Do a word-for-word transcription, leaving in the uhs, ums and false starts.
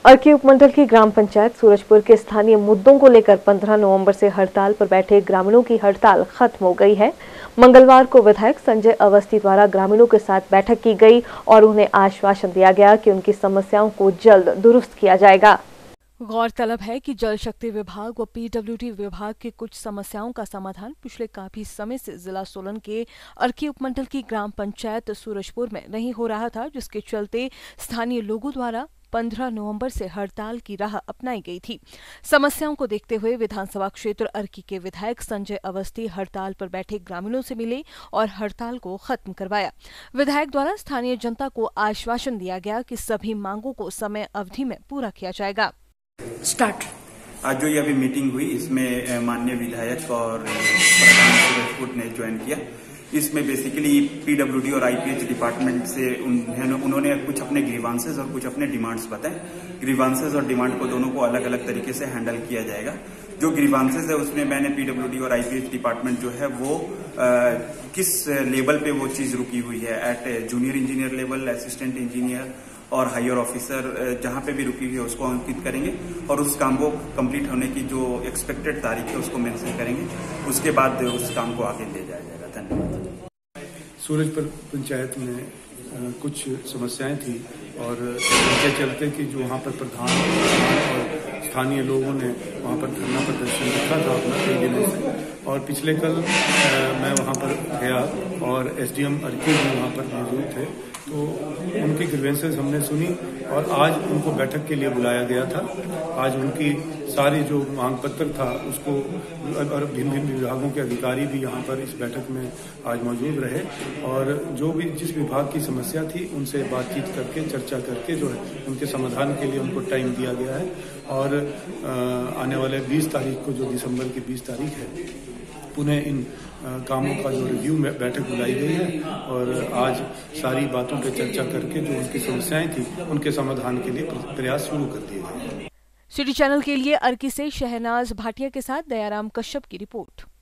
अर्की उपमंडल की ग्राम पंचायत सूरजपुर के स्थानीय मुद्दों को लेकर पंद्रह नवंबर से हड़ताल पर बैठे ग्रामीणों की हड़ताल खत्म हो गई है। मंगलवार को विधायक संजय अवस्थी द्वारा ग्रामीणों के साथ बैठक की गई और उन्हें आश्वासन दिया गया कि उनकी समस्याओं को जल्द दुरुस्त किया जाएगा। गौरतलब है कि जल शक्ति विभाग व पीडब्ल्यूडी विभाग की कुछ समस्याओं का समाधान पिछले काफी समय से जिला सोलन के अर्की उपमंडल की ग्राम पंचायत सूरजपुर में नहीं हो रहा था, जिसके चलते स्थानीय लोगों द्वारा पंद्रह नवंबर से हड़ताल की राह अपनाई गई थी। समस्याओं को देखते हुए विधानसभा क्षेत्र अर्की के विधायक संजय अवस्थी हड़ताल पर बैठे ग्रामीणों से मिले और हड़ताल को खत्म करवाया। विधायक द्वारा स्थानीय जनता को आश्वासन दिया गया कि सभी मांगों को समय अवधि में पूरा किया जाएगा। स्टार्ट आज जो ये अभी मीटिंग हुई, इसमें माननीय विधायक और प्रधान सूरजपुर ने ज्वाइन किया। इसमें बेसिकली पीडब्ल्यूडी और आईपीएच डिपार्टमेंट से उन्होंने उन्होंने कुछ अपने ग्रीवांसेस और कुछ अपने डिमांड्स बताए। ग्रीवांसेस और डिमांड को दोनों को अलग अलग तरीके से हैंडल किया जाएगा। जो ग्रीवांसेस है उसमें मैंने पीडब्ल्यूडी और आईपीएच डिपार्टमेंट जो है वो आ, किस लेवल पे वो चीज रुकी हुई है, at junior engineer level, assistant engineer और हायर ऑफिसर, जहां पे भी रुकी हुई है उसको अंकित करेंगे और उस काम को कंप्लीट होने की जो एक्सपेक्टेड तारीख है उसको मेंशन करेंगे। उसके बाद उस काम को आगे ले जाया जाएगा। धन्यवाद। सूरजपुर पंचायत में कुछ समस्याएं थी और उनके चलते कि जो वहाँ पर प्रधान और स्थानीय लोगों ने वहाँ पर धरना प्रदर्शन रखा था अपना कई दिनों से, और पिछले कल मैं वहाँ पर गया और एसडीएम अर्की भी वहाँ पर मौजूद थे, तो उनकी ग्रीवेंसेस हमने सुनी और आज उनको बैठक के लिए बुलाया गया था। आज उनकी सारी जो मांग पत्र था उसको और भिन्न भिन्न विभागों के अधिकारी भी यहाँ पर इस बैठक में आज मौजूद रहे और जो भी जिस विभाग की समस्या थी उनसे बातचीत करके चर्चा करके जो है उनके समाधान के लिए उनको टाइम दिया गया है। और आने वाले बीस तारीख को, जो दिसंबर की बीस तारीख है, पुनः इन कामों का जो रिव्यू में बैठक बुलाई गई है और आज सारी बातों पर चर्चा करके जो उनकी समस्याएं थी उनके समाधान के लिए प्रयास शुरू कर दिए गए। सिटी चैनल के लिए अर्की से शहनाज भाटिया के साथ दयाराम कश्यप की रिपोर्ट।